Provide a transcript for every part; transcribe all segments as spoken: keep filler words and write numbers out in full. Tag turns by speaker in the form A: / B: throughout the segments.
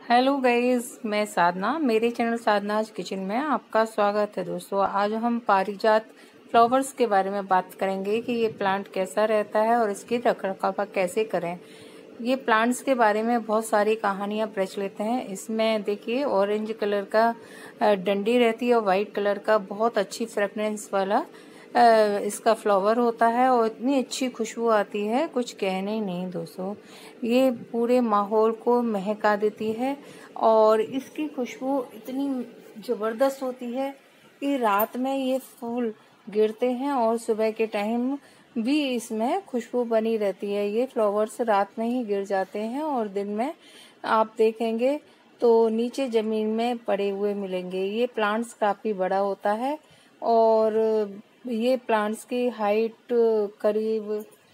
A: Hello guys, मैं साधना। मेरे channel sadhanas kitchen में आपका स्वागत है। दोस्तों, आज हम पारिजात फ्लावर्स के बारे में बात करेंगे कि ये प्लांट कैसा रहता है और इसकी रखरखाव कैसे करें। ये प्लांट्स के बारे में बहुत सारी कहानियां प्रचलित हैं। इसमें देखिए, ऑरेंज कलर का डंडी रहती है और वाइट कलर का बहुत अच्छी फ्रेगनेंस वाला इसका फ्लावर होता है और इतनी अच्छी खुशबू आती है, कुछ कहने ही नहीं दोस्तों। ये पूरे माहौल को महका देती है और इसकी खुशबू इतनी ज़बरदस्त होती है कि रात में ये फूल गिरते हैं और सुबह के टाइम भी इसमें खुशबू बनी रहती है। ये फ्लावर्स रात में ही गिर जाते हैं और दिन में आप देखेंगे तो नीचे ज़मीन में पड़े हुए मिलेंगे। ये प्लांट्स काफ़ी बड़ा होता है और ये प्लांट्स की हाइट करीब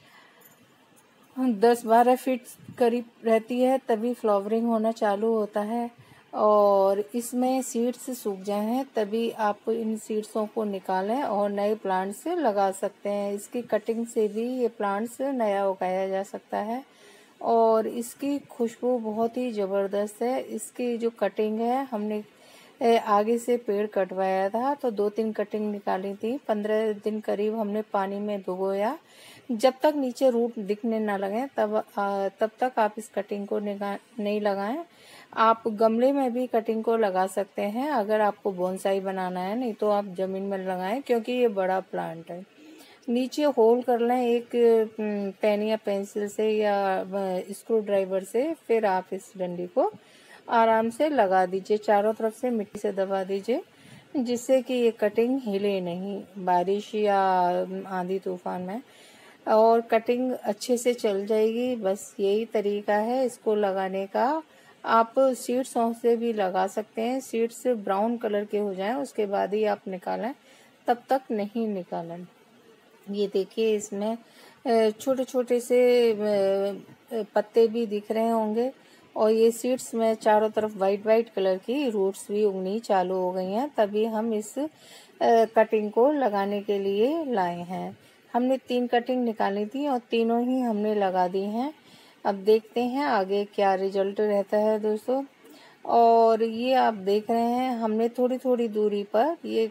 A: दस बारह फीट करीब रहती है, तभी फ्लावरिंग होना चालू होता है। और इसमें सीड्स सूख जाए हैं तभी आप इन सीड्सों को निकालें और नए प्लांट्स लगा सकते हैं। इसकी कटिंग से भी ये प्लांट्स नया उगाया जा सकता है और इसकी खुशबू बहुत ही ज़बरदस्त है। इसकी जो कटिंग है, हमने आगे से पेड़ कटवाया था तो दो तीन कटिंग निकाली थी। पंद्रह दिन करीब हमने पानी में भिगोया। जब तक नीचे रूट दिखने ना लगे तब आ, तब तक आप इस कटिंग को नहीं लगाएं। आप गमले में भी कटिंग को लगा सकते हैं अगर आपको बोनसाई बनाना है, नहीं तो आप जमीन में लगाएं क्योंकि ये बड़ा प्लांट है। नीचे होल कर लें एक पेन या पेंसिल से या स्क्रू ड्राइवर से, फिर आप इस डंडी को आराम से लगा दीजिए। चारों तरफ से मिट्टी से दबा दीजिए जिससे कि ये कटिंग हिले नहीं बारिश या आंधी तूफान में, और कटिंग अच्छे से चल जाएगी। बस यही तरीका है इसको लगाने का। आप सीड्स से भी लगा सकते हैं। सीड्स ब्राउन कलर के हो जाएं उसके बाद ही आप निकालें, तब तक नहीं निकालें। ये देखिए, इसमें छोटे छोटे से पत्ते भी दिख रहे होंगे और ये सीड्स में चारों तरफ वाइट वाइट कलर की रूट्स भी उगनी चालू हो गई हैं, तभी हम इस कटिंग को लगाने के लिए लाए हैं। हमने तीन कटिंग निकाली थी और तीनों ही हमने लगा दी हैं। अब देखते हैं आगे क्या रिजल्ट रहता है दोस्तों। और ये आप देख रहे हैं, हमने थोड़ी थोड़ी दूरी पर ये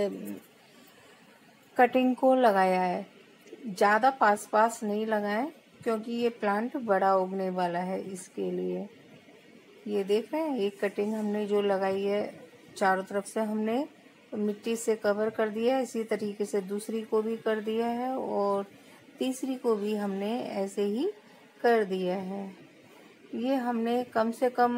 A: कटिंग को लगाया है। ज़्यादा पास पास नहीं लगाएं क्योंकि ये प्लांट बड़ा उगने वाला है, इसके लिए। ये देख रहे हैं, एक कटिंग हमने जो लगाई है चारों तरफ से हमने मिट्टी से कवर कर दिया है। इसी तरीके से दूसरी को भी कर दिया है और तीसरी को भी हमने ऐसे ही कर दिया है। ये हमने कम से कम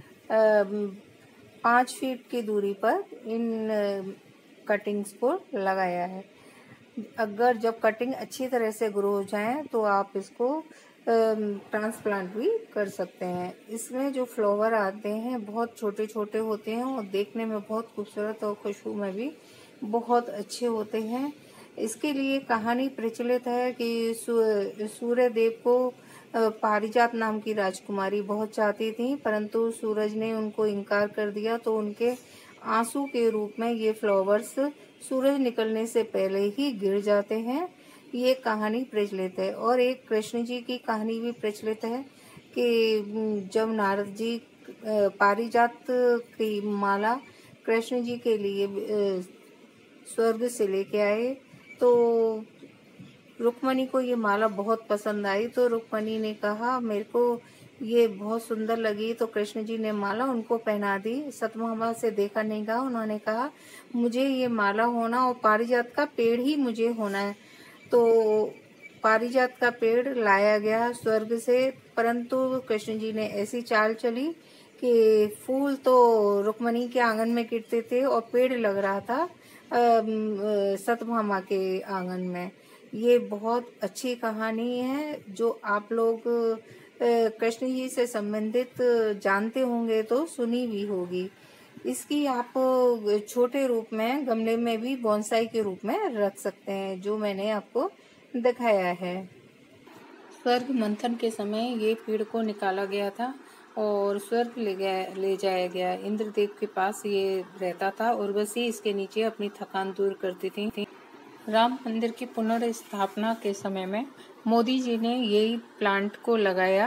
A: पाँच फीट की दूरी पर इन कटिंग्स को लगाया है। अगर जब कटिंग अच्छी तरह से ग्रो हो जाए तो आप इसको ट्रांसप्लांट भी कर सकते हैं। इसमें जो फ्लावर आते हैं बहुत छोटे छोटे होते हैं और देखने में बहुत खूबसूरत और खुशबू में भी बहुत अच्छे होते हैं। इसके लिए कहानी प्रचलित है कि सूर्य देव को पारिजात नाम की राजकुमारी बहुत चाहती थी, परंतु सूरज ने उनको इनकार कर दिया, तो उनके आंसू के रूप में ये फ्लावर्स सूरज निकलने से पहले ही गिर जाते हैं। ये कहानी प्रचलित है। और एक कृष्ण जी की कहानी भी प्रचलित है कि जब नारद जी पारिजात की माला कृष्ण जी के लिए स्वर्ग से लेके आए तो रुक्मणी को ये माला बहुत पसंद आई। तो रुक्मणी ने कहा मेरे को ये बहुत सुंदर लगी, तो कृष्ण जी ने माला उनको पहना दी। सतभामा से देखा नहीं गया, उन्होंने कहा मुझे ये माला होना और पारिजात का पेड़ ही मुझे होना है। तो पारिजात का पेड़ लाया गया स्वर्ग से, परंतु कृष्ण जी ने ऐसी चाल चली कि फूल तो रुक्मणी के आंगन में गिरते थे और पेड़ लग रहा था सतभामा के आंगन में। ये बहुत अच्छी कहानी है जो आप लोग कृष्ण जी से संबंधित जानते होंगे तो सुनी भी होगी। इसकी आप छोटे रूप में गमले में भी बोनसाई के रूप में रख सकते हैं, जो मैंने आपको दिखाया है। स्वर्ग मंथन के समय ये पेड़ को निकाला गया था और स्वर्ग ले गया ले जाया गया। इंद्रदेव के पास ये रहता था और बस ही इसके नीचे अपनी थकान दूर करती थी। राम मंदिर की पुनर्स्थापना के समय में मोदी जी ने यही प्लांट को लगाया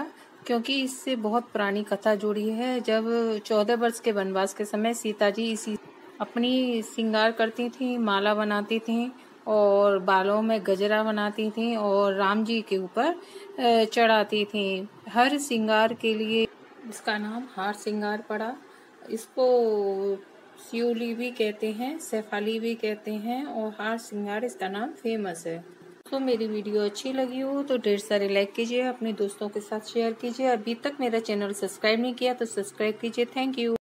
A: क्योंकि इससे बहुत पुरानी कथा जुड़ी है। जब चौदह वर्ष के वनवास के समय सीता जी इसी अपनी श्रृंगार करती थीं, माला बनाती थीं और बालों में गजरा बनाती थीं और राम जी के ऊपर चढ़ाती थीं। हर श्रृंगार के लिए इसका नाम हार श्रृंगार पड़ा। इसको शिवली भी कहते हैं, शेफाली भी कहते हैं और हार श्रृंगार इसका नाम फेमस है। तो मेरी वीडियो अच्छी लगी हो तो ढेर सारे लाइक कीजिए, अपने दोस्तों के साथ शेयर कीजिए। अभी तक मेरा चैनल सब्सक्राइब नहीं किया तो सब्सक्राइब कीजिए। Thank you.